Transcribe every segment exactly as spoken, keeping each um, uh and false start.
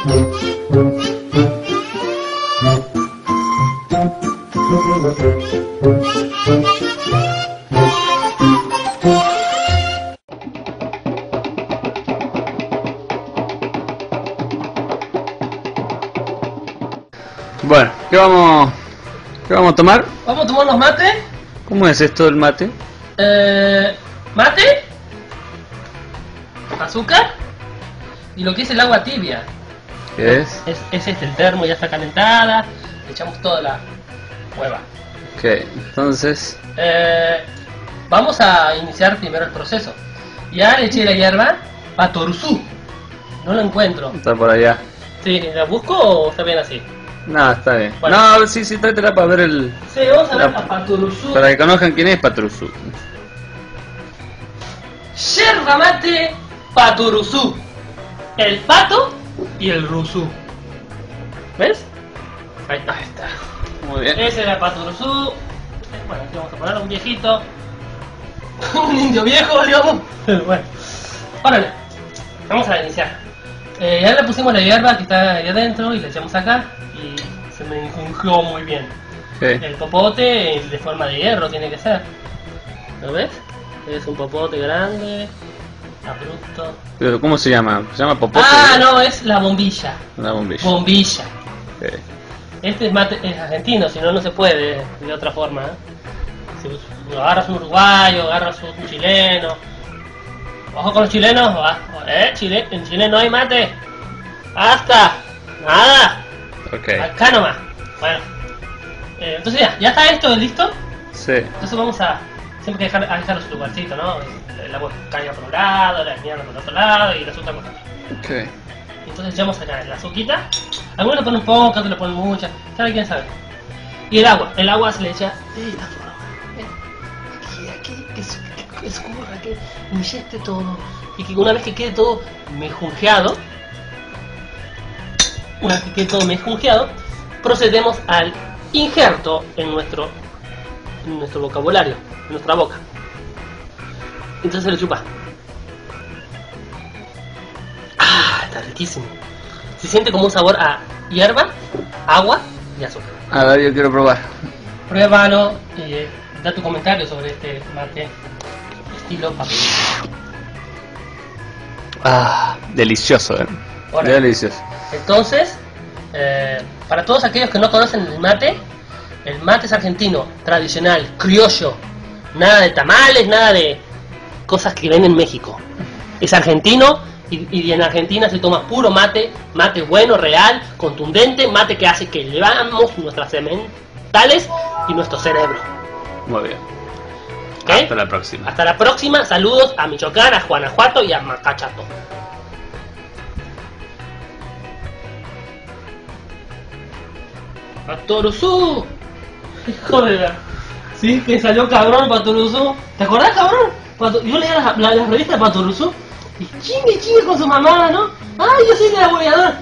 Bueno, ¿qué vamos, qué vamos a tomar? Vamos a tomar los mates. ¿Cómo es esto del mate? Eh, mate, azúcar y lo que es el agua tibia. ¿Qué es? Es, es este, el termo ya está calentada, le echamos toda la hueva. Ok, entonces... Eh, vamos a iniciar primero el proceso. Ya le eché la hierba Patoruzú. No lo encuentro. Está por allá. Sí, ¿la busco o está bien así? No, está bien. Bueno. No, sí, sí, tráetela para ver el... Sí, vamos a ver la- a Patoruzú. Para que conozcan quién es Patrusú. Yerba mate Patoruzú. El pato y el rusú. ¿Ves? Ahí está. Ahí está. Muy bien. Ese era Patoruzú. Bueno, aquí vamos a poner un viejito. Un indio viejo, digamos. Pero bueno. Órale. Vamos a iniciar. Eh, ya le pusimos la hierba que está ahí adentro y le echamos acá. Y se me enjungió muy bien. Ok. El popote de forma de hierro tiene que ser. ¿Lo ves? Es un popote grande, abrupto. Pero ¿cómo se llama? ¿Se llama popote? Ah, no, es la bombilla. Una bombilla. Bombilla. Ok. Este es, mate, es argentino, si no, no se puede de otra forma. ¿eh? Si lo agarras un uruguayo, agarras un chileno. Ojo con los chilenos, va. ¿Eh? Chile, en Chile no hay mate. Basta. Nada. Ok. Acá nomás. Bueno. Eh, entonces ya, ya está esto listo. Sí. Entonces vamos a... Siempre hay que dejar, hay que dejarlo en su lugarcito, ¿no? El agua caña por un lado, la mierda por el otro lado y el azúcar por otro. Ok. Entonces echamos acá la azuquita. Algunos le ponen poca, otros le ponen mucha. Cada quien sabe. Y el agua. El agua se le echa de esta forma. Eh, Aquí, aquí, que, es- que escurra, que inyecte todo. Y que una vez que quede todo mejunjeado, una vez que quede todo mejunjeado, procedemos al injerto en nuestro, en nuestro vocabulario, en nuestra boca. Entonces se le chupa. Ah, está riquísimo. Se siente como un sabor a hierba, agua y azúcar. A ver, yo quiero probar. Pruébalo y eh, da tu comentario sobre este mate estilo papel. Ah, delicioso, eh. Ahora. Delicioso. Entonces, eh, para todos aquellos que no conocen el mate, el mate es argentino, tradicional, criollo. Nada de tamales, nada de cosas que ven en México. Es argentino y, y en Argentina se toma puro mate, mate bueno, real, contundente, mate que hace que elevamos nuestras sementales y nuestro cerebro. Muy bien. ¿Ok? Hasta la próxima. Hasta la próxima, saludos a Michoacán, a Guanajuato y a Macachato. ¡Patoruzú! Hijo de la... Sí, que salió cabrón Patoruzú. ¿Te acordás, cabrón? Pato- Yo leía las la, la revistas de Patoruzú y chingue chingue con su mamá, ¿no? ¡Ay, yo soy de la bolladora!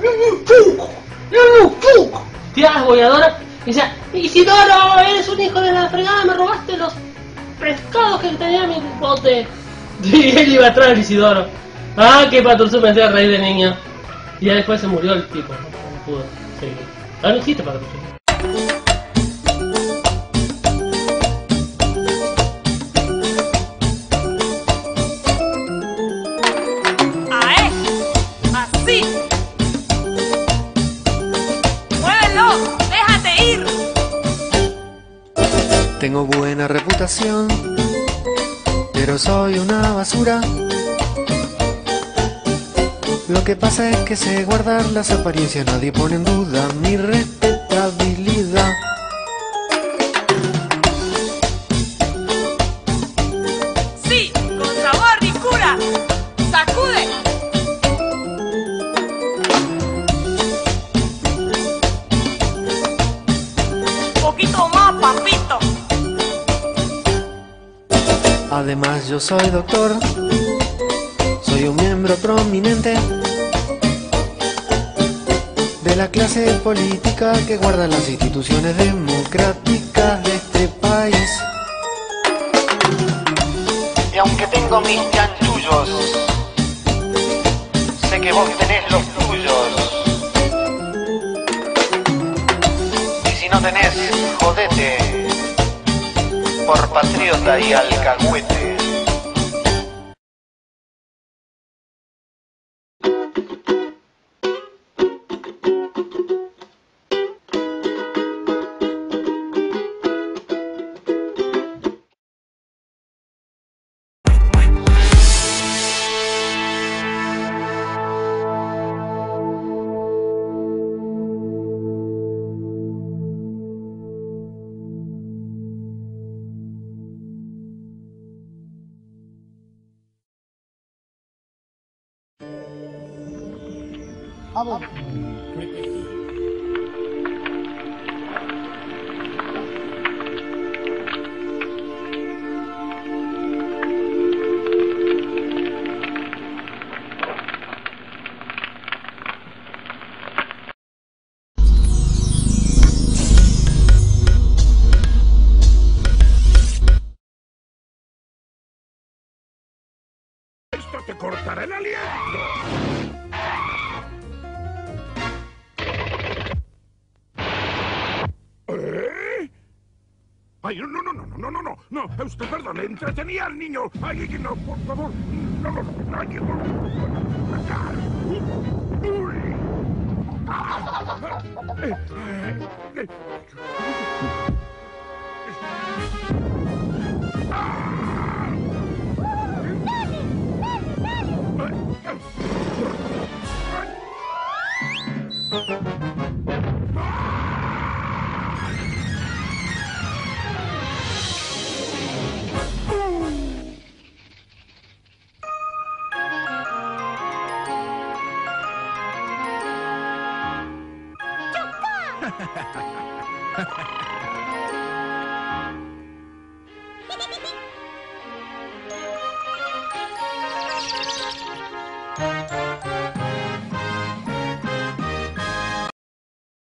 Tira las bolladoras y decía: Isidoro, eres un hijo de la fregada, me robaste los pescados que tenía en mi bote. Y él iba atrás del Isidoro. Ah, que Patoruzú me hacía reír de niño. Y ya después se murió el tipo, no, no pudo seguir. Ah, no existe Patoruzú. ¡Ae! ¡Así! ¡Muévelo! ¡Déjate ir! Tengo buena reputación, pero soy una basura. Lo que pasa es que sé guardar las apariencias, nadie pone en duda mi respetabilidad. ¡Sí! ¡Con sabor y cura! ¡Sacude! ¡Poquito más, papito! Además yo soy doctor, soy un miembro prominente de la clase política que guarda las instituciones democráticas de este país. Y aunque tengo mis chanchullos, sé que vos tenés los tuyos. tenés, jodete, por patriota y alcahuete. Esto te cortará el aliento. ¿Eh? Ay, no, no, no, no, no, no, no, no, usted perdón, entretenía al niño. Ay, no, por favor, no, no, no, ay, no. Uy. Eh, eh, eh. Thank you.